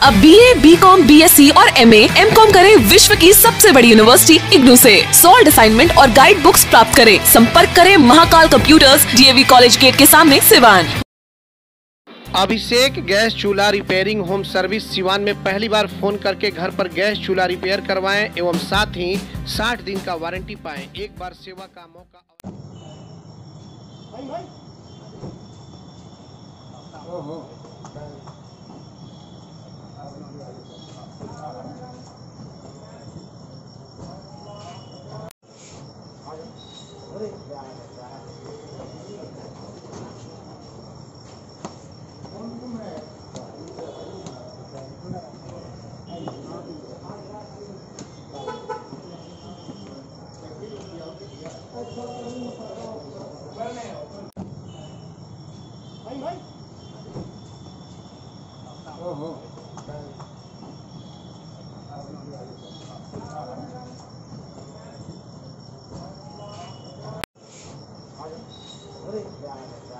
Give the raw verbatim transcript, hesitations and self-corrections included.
अब BA, BCom, BSc और MA, MCom करें विश्व की सबसे बड़ी यूनिवर्सिटी इग्नू से। सॉल्ड असाइनमेंट और गाइड बुक्स प्राप्त करें। संपर्क करें Mahakal computers, DAV college gate के सामने, सिवान। अभिषेक गैस चूल्हा रिपेयरिंग होम सर्विस सिवान में पहली बार फोन करके घर पर गैस चूल्हा रिपेयर करवाएं एवं साथ ही साठ दिन का वारंटी पाएं। एक बार सेवा का मौका। भाई भाई। ओहो। भाई भाई। ओहो। अरे